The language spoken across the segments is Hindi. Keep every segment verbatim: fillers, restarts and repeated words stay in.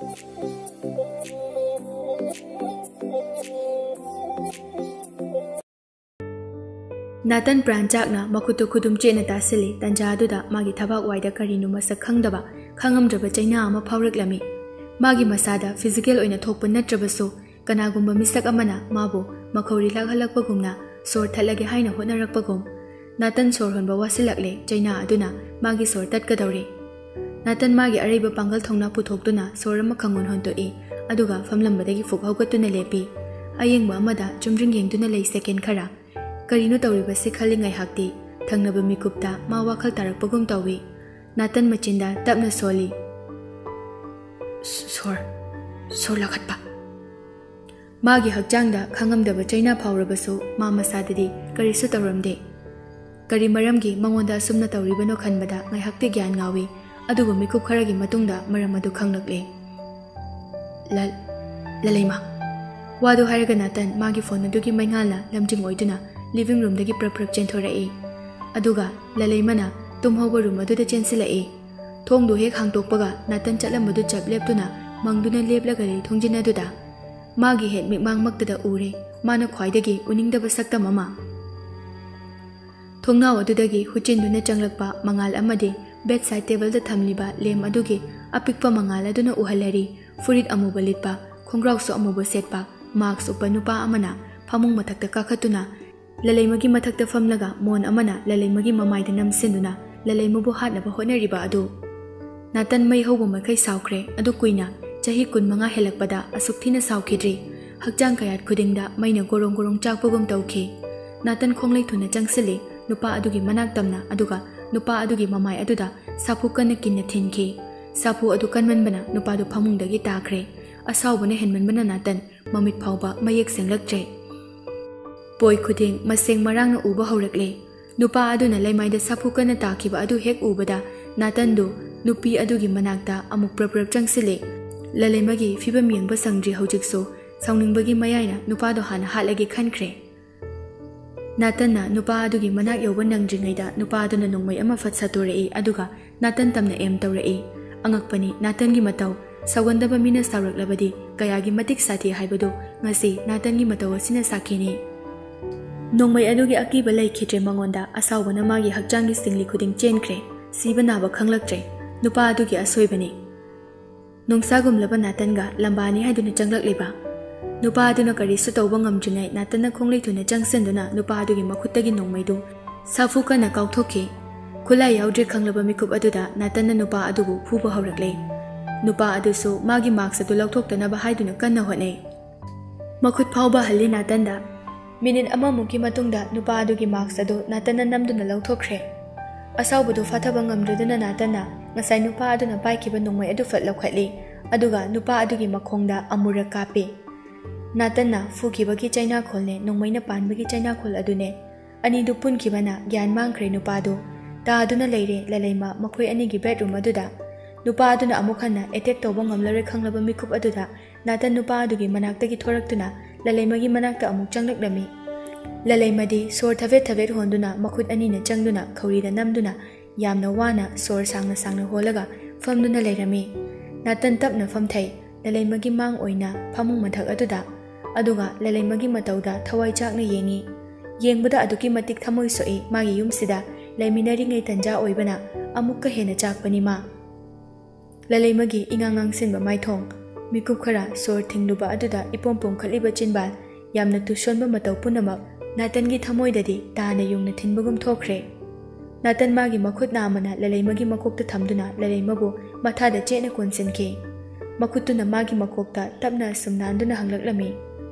नातन प्रांचाकना मखुतु खुदुम चेना तासिली तंजादुदा मागी थबाक वाइदा करिनु मसक खंगदबा खंगमद्रबा चैना अमा फावरक्लमी मागी मसादा फिजिकल ओइना थोकप नत्रबसो कनागुम्बा मिसक अमना माबो मखौरी लागहलकपगुमना सोर थलगे हाइना होनरकपगुम नातन सोर होनबा वासिलकले चैना अदुना मागी सोर तत्कदौरे नातन मागी अरैबा पांगल थौना पुथोक्तुना सोर अमा खंगोन होनतोई अदुगा फमलंबदगी फुक हौगतुना लेपी अयेंगबा अमदा चुमद्रिंग येंगतुना लई सेकेंड खरा करीनो तौरीबसे खलिंगाई हाक्ति थंगनब मिकुप्ता मा वाखल तारकपगुम तौवी नातन मचिंदा तपना सोली सोर सोर लखटपा मागी हक्चांगदा खंगमदब चैना फावरबसो मा मसाददी करीसु तौरमदे करी मरमगी मंगोंदा Sumana तौरीबनो खनबदा ngai hakti gyan ngawi adugo mikup kharagi matungda maram adu khanglakle lal lalaima wadu haraga natan magi phone adugi maingala lamjing oiduna living room dagi prap prap chenthora e aduga lalaimana tumhoba room aduda chensila e thongdu hek hangtokpaga natan chalamadu chap leptuna mangduna leplaga le thongjina duda magi het mikmang maktada ure mana khwaidagi uningdaba sakta mama thongnaw adudagi huchinduna changlakpa mangal amade bedside table da thamliba lem adugi apikpa mangal aduna uhalari furit amuba litpa khongraw so amuba setpa marks upanupa amana phamung mathakta kakhatuna lalaimagi mathakta famlaga mon amana lalaimagi mamaida namsinduna lalaimabu hatnaba honariba adu natan mai hobo makai saukhre adu kuina chahi kunmanga helakpada asukthina saukhidri hakjang kayat khudingda maina gorong gorong chakpagum tawkhi natan khonglai thuna changsili nupa adugi manak tamna aduga nupa adugi mamai aduda sapu kana kinna thinki sapu adu kanman bana nupa du phamung dagi takhre asawbana henman bana natan mamit phawba mayek senglaktre poi khuding maseng marang na uba haurakle nupa aduna laimaida sapu kana takhiba adu hek ubada natan du nupi adugi manakta amuk praprap changsile lalaimagi fibam yengba sangri haujikso saungningbagi mayaina nupa do hana halagi khankhre natan na nupa adugi manak yoba nangdringaida nupa aduna nongmai ama fatsatorei aduga natan tamna em torei angakpani natan gi matau sawandaba mina sawraklabadi kayagi matik sathi haibadu ngasi natan gi matau asina sakini nongmai adugi akiba laikhitre mangonda asawbana magi hakjangi singli khuding chenkhre sibana ba khanglaktre nupa adugi asoibani nongsa gumlaba natanga lambani haiduna changlakliba nupa aduna kari su tawba ngamjinai natana khonglei thuna changsenduna nupa adugi makhuttagi nongmaidu safuka na kauthoki khula yaudri khanglaba mikup aduda natana nupa adugu phuba haurakle nupa adusu magi marks adu lauthokdana ba haiduna kanna honai makhut phawba halli natanda minute ama muki matungda nupa adugi marks adu natana namduna lauthokre asawbudu fathaba ngamdruduna natana ngasai nupa aduna paikhiba nongmai adu fat laukhatli aduga nupa adugi makhongda amura kapi natana fukibagi chaina kholne nongmaina panbagi chaina khol adune ani du punkibana gyan mangkhre nupa du ta aduna leire lalaima makhoi ani gi bedroom aduda nupa aduna amukhana attack toba ngamlare khanglaba mikup aduda natan nupa adugi manaktagi thoraktuna lalaimagi manakta amuk changlaklami lalaimadi sor thavet thavet honduna makhut ani na changduna khawrida namduna yamna wana sor sangna sangna holaga famduna leirami natan tapna famthai lalaimagi mang oina phamung mathak aduda aduga lalaimagi matauda thawai chakna yengi yengbada aduki matik thamoi soi magi yumsida laiminari ngai tanja oibana amukka hena chakpani ma lalaimagi ingangang sinba maithong mikup khara sor thingluba aduda ipompom khaliba chinbal yamna tushonba matau punamak natangi thamoidadi tana yungna thinbagum thokre natan magi makhut namana lalaimagi makokta thamduna lalaimabu mathada chena konsenki makhutuna magi makokta tapna sumnanduna hanglaklami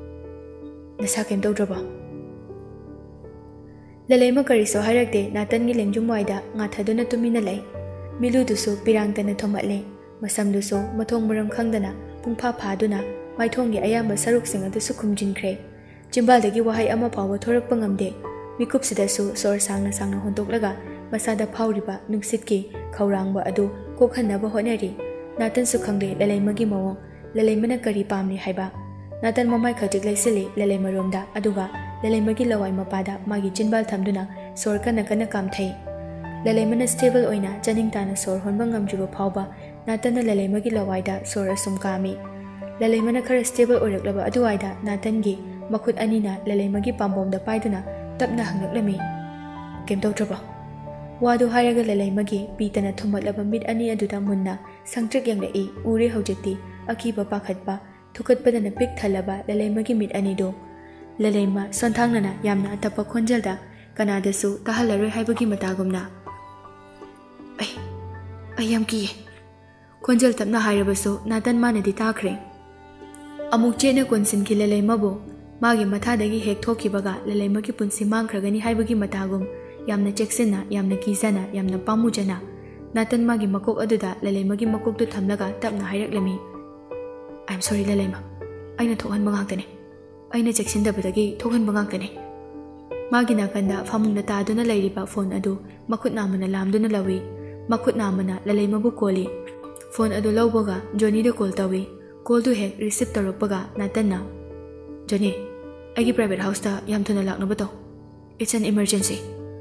nasa kem tawdraba lalaima kariso hairakte natangi lengjum waida ngathaduna tumina lei miludusu pirangtana thomatle masamdusu mathong muram khangdana pungpha phaduna maithonggi ayamba saruk singa dusu khumjinkhre chimbaldagi wahai ama phawa thorakpa ngamde mikupsidasu sor sangna sangna hontoklaga masada phawriba nuksitki khawrangba adu kokhanaba honari natan su khangde lalaimagi mawong lalaimana kari pamni haiba natan mamai khajik laisili lalaimaromda aduga lalaimagi lawai mapada magi chinbal thamduna sor kana kana kamthai lalaimana stable oina chaning tana sor honba ngamjuba phawba नातन ललेमगी लवाइदा सोर असुम कामी ललेमना खर स्टेबल ओरकलबा अदुवाइदा नातनगी मखुत अनीना ललेमगी पाम्बोमदा पाइदुना तपना हंगलमी केम तौत्रबा वादो हायरगा ललेमगी पीतना थुमलबा मिट अनी अदुदा मुन्ना संगट्रिक यंगलई उरे हौजेक्ति अकीबा पाखतबा थुकतपदना पिक थलबा ललेमगी मिट अनीदो ललेमा सोंथांगना यामना अतपा खोंजलदा कनादसु ताहलरोय हाइबगी मतागुमना ऐ ऐ याम की खोंजल तपना हायरबसु नातन मानदी ताखरे अमुक चेना कोनसिन की ललेमबो मागी मथादगी हेक थोखिबगा ललेमगी पुंसी मांगख्रगनी हाइबगी मतागुम यामना चेक्सिना यामना कीजना यामना पामुजना नातन मागी मकोक अदुदा ललेमगी मकोकदु थमलगा तपना हायरक्लमी आई एम सॉरी ललेमा अइना थोहनबा गांगतने अइना चेक्सिनदबदगी थोहनबा गांगतने मागी नाकंदा फामुंगदा तादुना लैरिबा फोन अदु मखुत नामना लामदुना लवी मखुत नामना ललेमबु कोली फोन अदु लौबगा जोनी दो कॉल तवी कॉल दु हेक रिसीव तौरपगा नातना जोनी अगी प्राइवेट हाउस ता याम थुना लाकनबो तो इट्स एन इमरजेंसी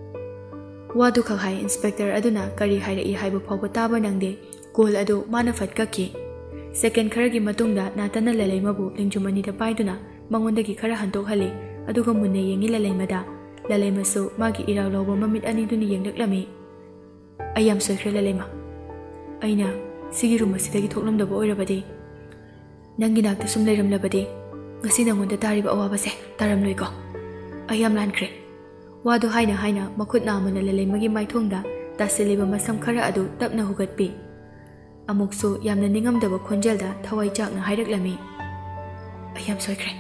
वादु खा हाई इंस्पेक्टर अदुना करी हाइरई हाइबो फावबो ताबा नंगदे कॉल अदु माना फटककी सेकेंड खरगी मतुंगदा नातना ललेमबु लिंजुमनी दा पाइदुना मंगोंदगी खरा हंतोक हले अदुगा मुन्ने येंगी ललेमदा ललेमसु मागी इराव लौबो ममित अनी दुनी येंगलक्लमी अयाम सोइख्रे ललेमा अइना सिगी रूम असिदगी थोकलमदबो ओइरबदि नंगी नाक्ता सुम लेरमलबदि ngasi nangonda tariba awabase taramloiko ayam lankhre wadu haina haina makhut namana leleimagi maithongda tasiliba masam khara adu tapna hugatpi amuksu yamna ningamdaba khonjelda thawai chakna haireklami ayam soikre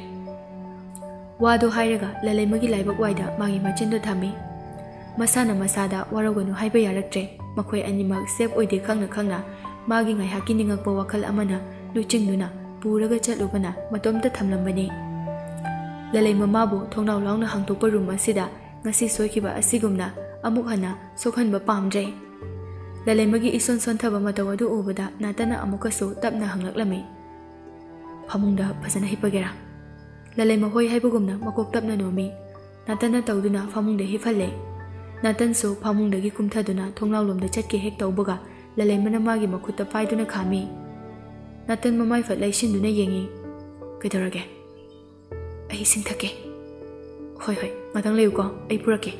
wadu hairaga leleimagi laibak waida magi machindo thami masana masada waragonu haiba yaraktre makhoi animak save oide khangna khangna magi ngai haki ningakpa wakhal amana luchingduna पूरगा चलुबना मतोमता थमलंबनी ललै ममाबु थोंनाव लाउना हांगतोकपा रूम असिदा ngasi सोइखिबा असिगुमना अमुक हना सोखनबा पामजै ललैमगी इसन सोनथबा मतौ अदु उबदा नातना अमुकसु तपना हंगलक्लमी फमुंगदा फजना हिपगेरा ललैम होय हाइबगुमना मकोक तपना नोमी नातना तौदुना फमुंगदा हिफले नातनसु फमुंगदगी कुमथादुना थोंनाव लोमदा चटके हेक तौबगा ललैमना मागी मखुता पाइदुना खामी नातन ममाई फट लैसिंदुना येंगी कइदरगे अहि सिंथके होय होय मतंग लेउको अइ पुरके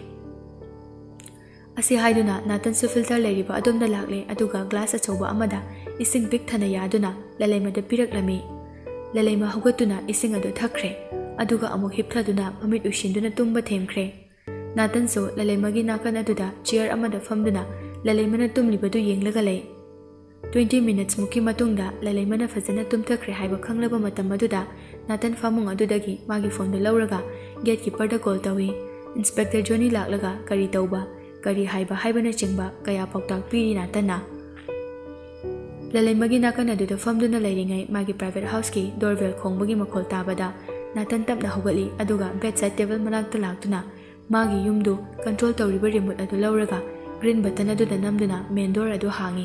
असी हाइदुना नातन सु फिल्टर लेरिबा अदुमदा लाक्ले अदुगा ग्लास अचौबा अमदा इसिंग बिक थना यादुना ललैमदा पिरक्लमी ललैमा हुगतुना इसिंग अदु थखरे अदुगा अमुक हिपथादुना ममित उसिंदुना तुम्बा थेमखरे नातन सु ललैमगी नाकन अदुदा चेयर अमदा फमदुना ललैमना तुम्लिबदु येंगलगा लै twenty minutes मुकी मतुंगदा ललैमना फजना तुमथखरे हाइबा खंगलबा मतम अदुदा नातन फामुंग अदुदगी मागी फोन दो लौरगा गेट कीपर दा कॉल तवी इंस्पेक्टर जोनी लाक्लगा करी तौबा करी हाइबा हाइबना चिंगबा कया पौताक पीरी नातना ललैमगी नाकन अदुदा फमदुना लैरिङै मागी प्राइवेट हाउस की डोरबेल खोंबगी मखोल ताबदा नातन तपना होगली अदुगा बेड साइड टेबल मनाक्ता लाक्तुना मागी युमदु कंट्रोल तौरिबा रिमोट अदु लौरगा ग्रीन बटन अदुदा नमदुना मेन डोर अदु हांगी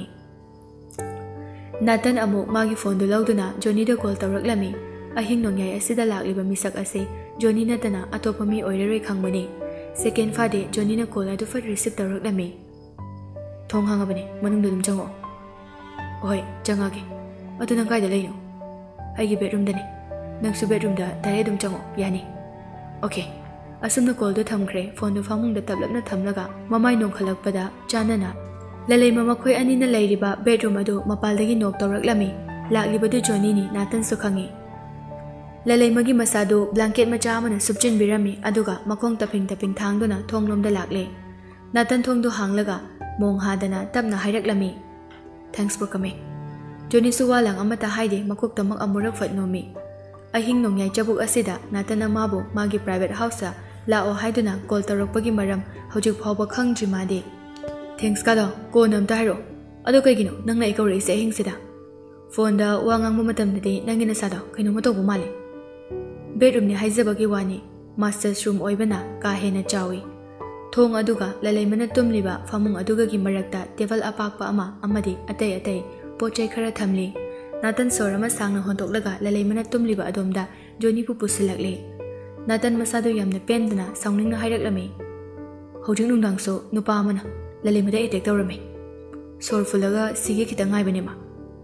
नातन अमुक मागी फोन दो लौदुना जोनी दो कॉल तौरक्लमी अहिंग नोंयाय असिदा लाक्लिबा मिसक असे जोनी नतना अतोपा मी ओइररोय खंगबने सेकेंड फादे जोनी ना कॉल अदु फट रिसीव तौरक्लमी थोंग हांगबने मनुंग दुम चंगो ओय चंगागे अदु नंग कायदा लैनो आइगी बेडरूम दने नंगसु बेडरूम दा दारे दुम चंगो यानी ओके असुमना कॉल दो थमखरे फोन दो फामुंग दा तबलबना थमलगा ममाय नोंग खलकपदा चानना ललैमा मखोय अनिना लैरिबा बेडरूम अदु मपालदगी नोक तौरक्लमी लाक्लिबदु जोनीनी नातन सु खंगी ललैमगी मसादु ब्लैंकेट मचा अमना सुपचिन बिरमी अदुगा मखोंग तपिंग तपिंग थांगदुना थोंगलोमदा लाक्ले नातन थोंगदु हांगलगा मोंग हादना तबना हाइरक्लमी थैंक्स फॉर कमिंग जोनी सु वालांग अमता हाइदे मकोक तमक अमुरक फटनोमी अहिंग नोंयाय चबुक असिदा नातन माबो मागी प्राइवेट हाउस लाओ हाइदुना कॉल तौरक्पगी मरम हौजिक फावबा खंगजि मादे थैंक्स कादो को नम ताइरो अदो कइगिनो नंगना इकौरे से हिंगसिदा फोन दा वा ngang ममतमदि नंगिना सादो कइनो मतोबो माले बेडरूम ने हाइजबगी वानी मास्टर्स रूम ओइबना का हेना चावी थोंग अदुगा ललैमना तुमलिबा फामुंग अदुगागी मरकता टेबल अपाकपा अमा अमदि अतै अतै पोचै खरा थमली नातन सोरमा सांगना होंतोकलगा ललैमना तुमलिबा अदोमदा जोनी पु पुसलकले नातन मसादो यामना पेंदना साउनिंगना हाइरक्लमी हौजिक नुंदांगसो नुपा अमना ललैमदा एटेक तौरमे सोर फुलगा सिगे खितंग हाइबनेमा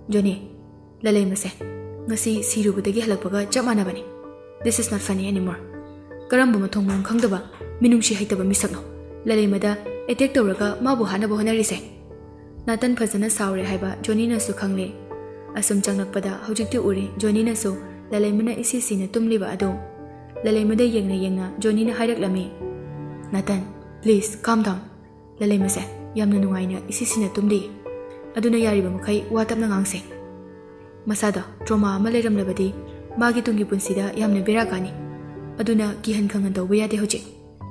Johnny, lalay mase. Ngasi sirubudagi halakpaga chap manabani. This is not funny anymore. Karamba mathong mong khangdaba minungshi haitaba misakno. Lalay mada attack tawraga mabu hanaba honarise. Nathan phajana saure haiba Johnny na su khangle. Asum changnakpada hojikti uri Johnny na su lalay mana isi sina tumliba ado. Lalay mada yengna yengna Johnny na hairaklammi. Nathan, please calm down. Lalay mase yamna nungaina isi sina tumli. Aduna yariba makai watapna ngangse. Masada trauma ama leiramlabadi magi tungi punsida yamna bera kani. Aduna kihan khangan tawba yade hojik.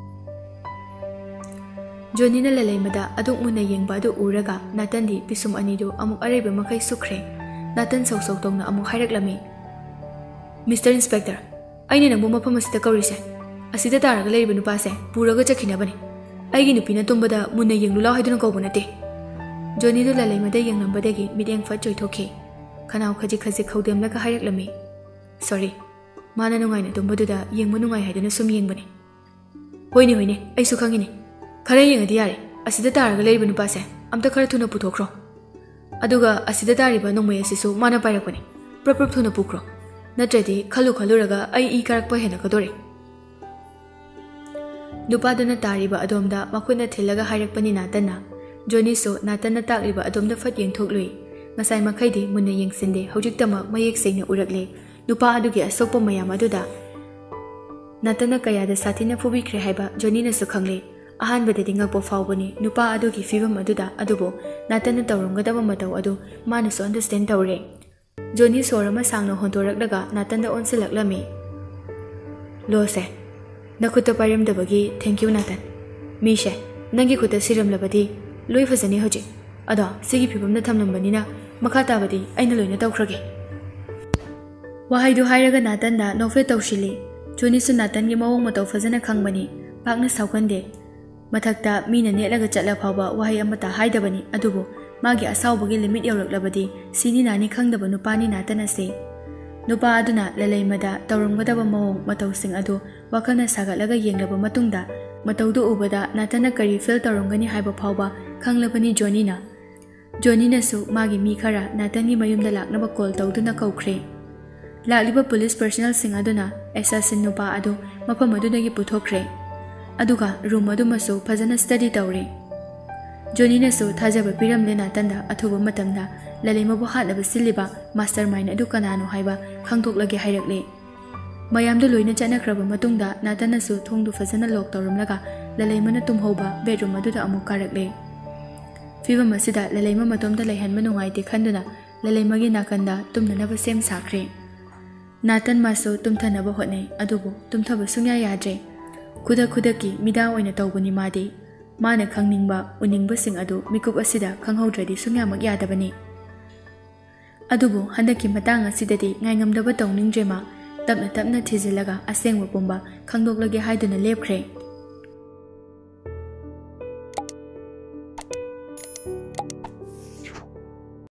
Johnny na lalay mada aduk muna yengba adu uraga Nathan di pisum anidu amuk areba makai sukre. Nathan saw saw tongna amuk hairaklammi. Mister Inspector, aini nangbu mafam asida kaurise. Asida taraga leiba nupase puraga chakhinabani. Aigi nupina tumbada muna yenglu law haiduna kaubu nate. Johnny du lalay mada yengnambadagi mideng fa choithoke. Khanau khaji khaji khaudemlaga hairaklammi. Sorry. Mana nungaina tumbaduda yengbu nungai haiduna sum yengbani. Hoine hoine aisu khangini. Khara yengadi yare. Asida taraga leiba nupase amta khara thuna puthokro. Aduga asida tariba nongmai asisu mana pairakpani. Prap prap thuna pukro. Natradi khalu khaluraga ai i karakpa hena kadore. Nupadana tariba adomda makhuna thilaga hairakpani Nathanna. Johnny so Nathanna takliba adomda fat yengthoklui. Ngasai makhaidi munna yengsinde haujiktama mayek sengna urakle. Nupa adugi asokpa mayam aduda Nathanna kayada sathina phubikre haiba Johnny na su khangle. Ahanbadadi ngakpo fawbani nupa adugi fibam aduda adubo Nathanna tawramgadaba matau adu mana so understand tawre. Johnny sorama sangna hontoraklaga Nathanna onsilaklami. Lo se Nakuta paramdabagi thank you Nathan. Mishe nangi kuta siramlabadi loi fazani hoji. Ada sigi phibamna thamlambanina makha tabadi aina loina tawkhrage. Wahaidu hairaga Nathan da nofe tawshili. Johnny su Nathan gi mawong matau fazana khangbani pakna saukande. Mathakta mina netlaga chatla phawba wahai amata haidabani adubu magi asawbagi limit yawraklabadi sini nani khangdaba nupani Nathan ase. Nupa aduna lalay mada tawramgadaba mawong matau sing adu wakalna sagatlaga yenglaba matungda mataudu ubada Nathanna kari feel tawramgani haiba phawba khanglabani Johnny na. Johnny na su magi mi khara Nathan gi mayumda laknaba call tawduna kaukhre. Lakliba police personnel sing aduna assassin nupa adu mafam adunagi puthokre. Aduga room adu masu phajana study tawre. Johnny na su thajaba piramle Nathanda athuba matamda lalay mabu hatnaba siliba mastermind adu kanano haiba khangthoklage hairakle. Mayamdu loina chanakraba matungda Nathanna su thongdu phajana lock tawramlaga lalay mana tumhoba bedroom aduda amuk karakle. Fibam asida lalay ma matomda laihanma nungaite khanduna lalay magi nakanda tumnanaba sem sakre. Nathan masu tumthanaba hotnai adubu tumthaba sungya yadre. Kuda kudaki mida oina tawbani madi. Mana khangningba uningba sing adu mikup asida khanghaudradi sungya mak yadabani. Adubu handaki matang asidadi ngaingamdaba tawningrema tapna tapna thizilaga asengwa pumba khangdoklage haiduna lepkhre.